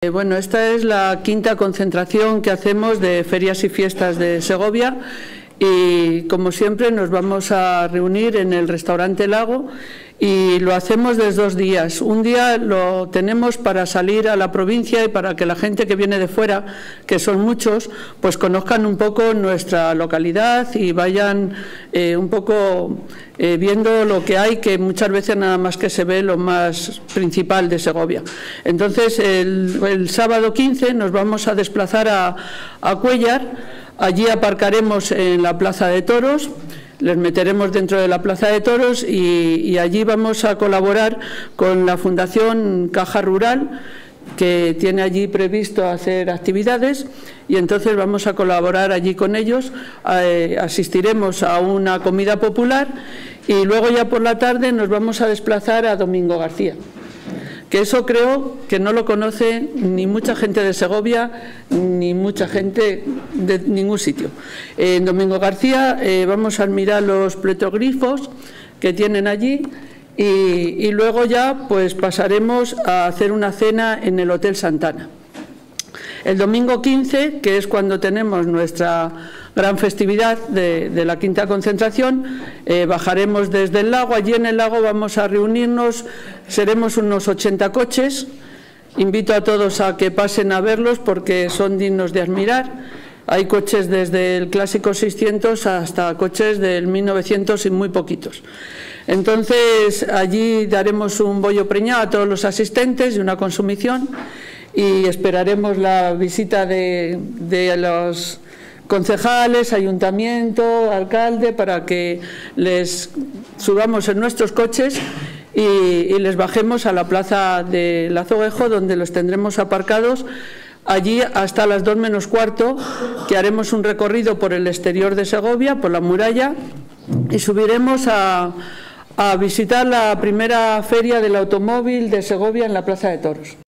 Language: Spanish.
Bueno, esta es la quinta concentración que hacemos de Ferias y Fiestas de Segovia y, como siempre, nos vamos a reunir en el restaurante Lago y lo hacemos desde 2 días. Un día lo tenemos para salir a la provincia y para que la gente que viene de fuera, que son muchos, pues conozcan un poco nuestra localidad y vayan un poco viendo lo que hay, que muchas veces nada más que se ve lo más principal de Segovia. Entonces, el sábado 15 nos vamos a desplazar a Cuéllar. Allí aparcaremos en la Plaza de Toros, les meteremos dentro de la Plaza de Toros y allí vamos a colaborar con la Fundación Caja Rural, que tiene allí previsto hacer actividades, y entonces vamos a colaborar allí con ellos. Asistiremos a una comida popular y luego ya por la tarde nos vamos a desplazar a Domingo García, que eso creo que no lo conoce ni mucha gente de Segovia ni mucha gente de ningún sitio. En Domingo García vamos a admirar los pletroglifos que tienen allí y luego ya pues pasaremos a hacer una cena en el Hotel Santana. El domingo 15, que es cuando tenemos nuestra gran festividad de la quinta concentración, bajaremos desde el lago. Allí en el lago vamos a reunirnos, seremos unos 80 coches. Invito a todos a que pasen a verlos porque son dignos de admirar. Hay coches desde el clásico 600 hasta coches del 1900 y muy poquitos. Entonces allí daremos un bollo preñado a todos los asistentes y una consumición, y esperaremos la visita de los concejales, ayuntamiento, alcalde, para que les subamos en nuestros coches y les bajemos a la plaza del Azoguejo, donde los tendremos aparcados allí hasta las 2 menos cuarto, que haremos un recorrido por el exterior de Segovia, por la muralla, y subiremos a visitar la primera feria del automóvil de Segovia en la Plaza de Toros.